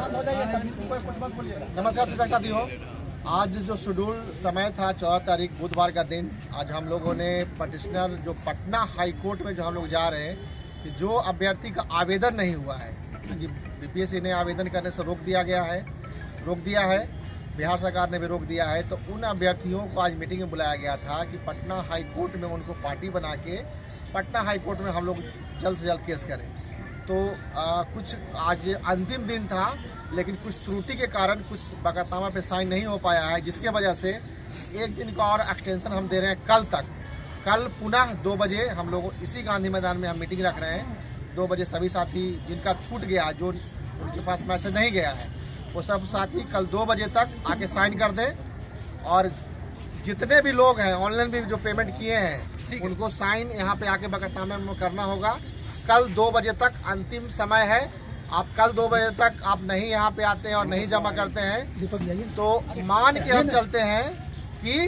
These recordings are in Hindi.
नमस्कार शिक्षक साथियों, आज जो शेड्यूल समय था 14 तारीख बुधवार का दिन, आज हम लोगों ने पटिशनर जो पटना हाई कोर्ट में जो हम लोग जा रहे हैं कि जो अभ्यर्थी का आवेदन नहीं हुआ है, क्योंकि बीपीएससी ने आवेदन करने से रोक दिया है, बिहार सरकार ने भी रोक दिया है, तो उन अभ्यर्थियों को आज मीटिंग में बुलाया गया था कि पटना हाई कोर्ट में उनको पार्टी बना के पटना हाई कोर्ट में हम लोग जल्द से जल्द केस करें। तो कुछ आज अंतिम दिन था, लेकिन कुछ त्रुटि के कारण कुछ बकातनामा पे साइन नहीं हो पाया है, जिसके वजह से एक दिन का और एक्सटेंशन हम दे रहे हैं कल तक। कल पुनः 2 बजे हम लोग इसी गांधी मैदान में हम मीटिंग रख रहे हैं। 2 बजे सभी साथी जिनका छूट गया, जो उनके पास मैसेज नहीं गया है, वो सब साथी कल 2 बजे तक आके साइन कर दें। और जितने भी लोग हैं ऑनलाइन भी जो पेमेंट किए हैं उनको साइन यहाँ पे आके बकातनामे में करना होगा। कल 2 बजे तक अंतिम समय है। आप कल 2 बजे तक आप नहीं यहाँ पे आते हैं और नहीं जमा करते हैं तो मान के हम चलते हैं कि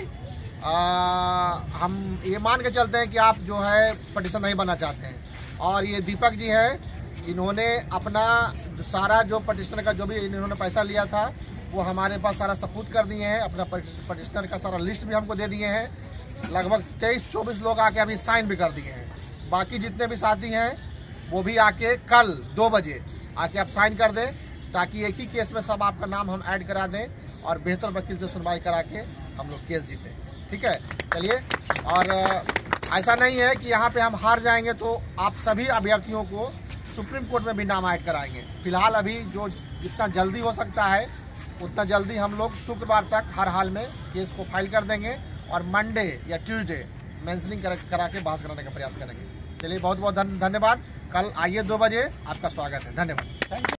हम ये मान के चलते हैं कि आप जो है पटिशन नहीं बनना चाहते हैं। और ये दीपक जी है, इन्होंने अपना सारा जो पटिशनर का जो भी इन्होंने पैसा लिया था वो हमारे पास सारा सबूत कर दिए हैं। अपना पटिशनर का सारा लिस्ट भी हमको दे दिए हैं। लगभग 23-24 लोग आके अभी साइन भी कर दिए हैं। बाकी जितने भी साथी हैं वो भी आके कल 2 बजे आके आप साइन कर दें, ताकि एक ही केस में सब आपका नाम हम ऐड करा दें और बेहतर वकील से सुनवाई करा के हम लोग केस जीतें। ठीक है, चलिए। और ऐसा नहीं है कि यहाँ पे हम हार जाएंगे तो आप सभी अभ्यर्थियों को सुप्रीम कोर्ट में भी नाम ऐड कराएंगे। फिलहाल अभी जो जितना जल्दी हो सकता है उतना जल्दी हम लोग शुक्रवार तक हर हाल में केस को फाइल कर देंगे और मंडे या ट्यूसडे मेंशनिंग करा के बहस कराने का प्रयास करेंगे। चलिए, बहुत बहुत धन्यवाद। कल आइए 2 बजे, आपका स्वागत है। धन्यवाद।